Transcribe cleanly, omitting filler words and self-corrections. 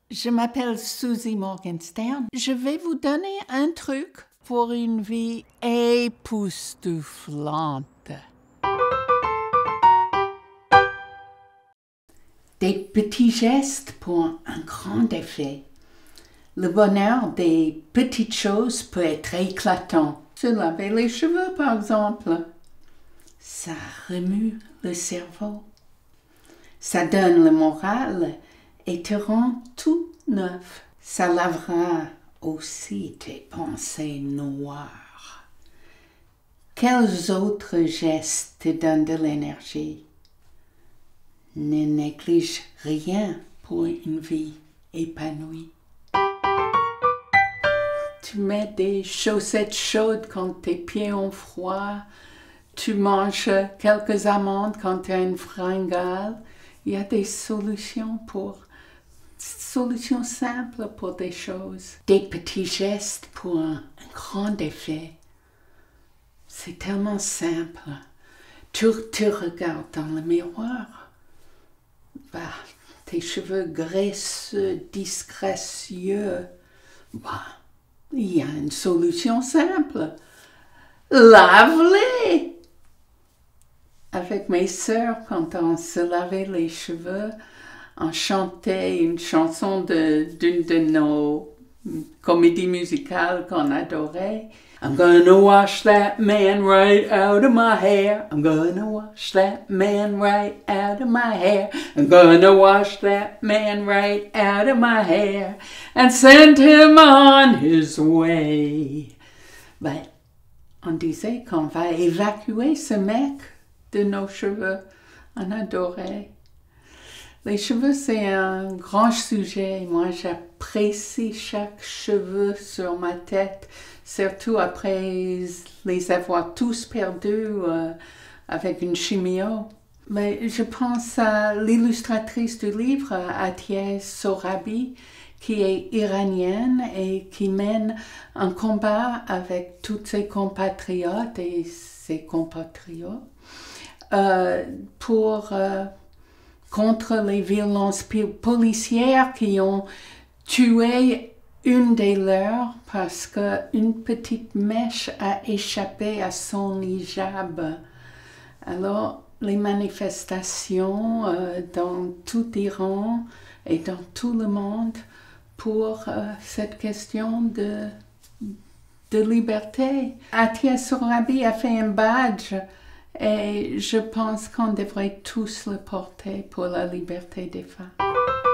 Je m'appelle Susie Morgenstern. Je vais vous donner un truc pour une vie époustouflante. Des petits gestes pour un grand effet. Le bonheur des petites choses peut être éclatant. Se laver les cheveux, par exemple. Ça remue le cerveau. Ça donne le moral et te rend tout neuf. Ça lavera aussi tes pensées noires. Quels autres gestes te donnent de l'énergie? Ne néglige rien pour une vie épanouie. Tu mets des chaussettes chaudes quand tes pieds ont froid. Tu manges quelques amandes quand tu as une fringale. Il y a des solutions simples pour des choses. Des petits gestes pour un grand effet. C'est tellement simple. Tu te regardes dans le miroir. Tes cheveux graisseux, disgracieux. Il y a une solution simple. Lave-les! Avec mes sœurs, quand on se lavait les cheveux, on chantait une chanson d'une de nos comédies musicales qu'on adorait. I'm gonna wash that man right out of my hair. I'm gonna wash that man right out of my hair. I'm gonna wash that man right out of my hair and send him on his way. On disait qu'on va évacuer ce mec de nos cheveux. On adorait. Les cheveux, c'est un grand sujet. Moi, j'apprécie chaque cheveu sur ma tête, surtout après les avoir tous perdus avec une chimio. Mais je pense à l'illustratrice du livre, Atiye Sorabi, qui est iranienne et qui mène un combat avec tous ses compatriotes et ses compatriotes contre les violences policières qui ont tué une des leurs parce qu'une petite mèche a échappé à son hijab. Alors, les manifestations dans tout l'Iran et dans tout le monde pour cette question de liberté. Atiye Sorabi a fait un badge et je pense qu'on devrait tous le porter pour la liberté des femmes.